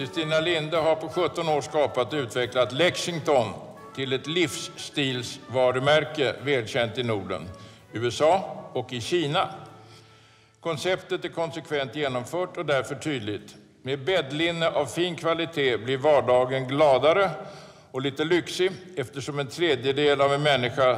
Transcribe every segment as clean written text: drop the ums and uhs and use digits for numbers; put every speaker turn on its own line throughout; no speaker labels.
Kristina Linde har på 17 år skapat och utvecklat Lexington till ett livsstilsvarumärke välkänt i Norden, USA och i Kina. Konceptet är konsekvent genomfört och därför tydligt. Med bäddlinne av fin kvalitet blir vardagen gladare och lite lyxig eftersom en människa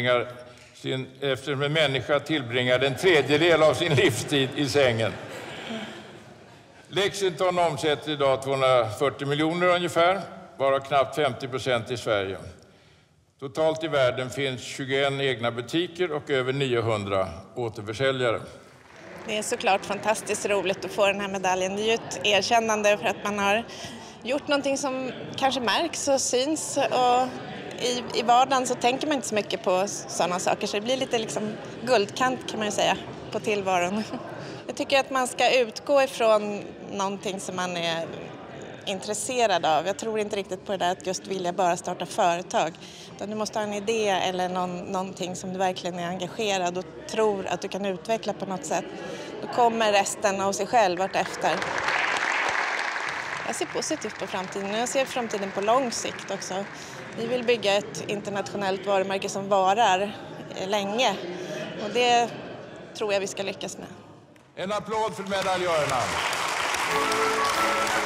tillbringar en tredjedel av sin livstid i sängen. Lexington omsätter idag 240 miljoner ungefär, varav knappt 50% i Sverige. Totalt i världen finns 21 egna butiker och över 900 återförsäljare.
Det är såklart fantastiskt roligt att få den här medaljen. Det är ju ett erkännande för att man har gjort någonting som kanske märks och syns. Och i vardagen så tänker man inte så mycket på sådana saker, så det blir lite liksom guldkant kan man ju säga på tillvaron. Jag tycker att man ska utgå ifrån någonting som man är intresserad av. Jag tror inte riktigt på det där att just vilja bara starta företag. Du måste ha en idé eller någonting som du verkligen är engagerad och tror att du kan utveckla på något sätt. Då kommer resten av sig själv vartefter. Jag ser positivt på framtiden och jag ser framtiden på lång sikt också. Vi vill bygga ett internationellt varumärke som varar länge och det tror jag vi ska lyckas med.
En applåd för medaljörerna.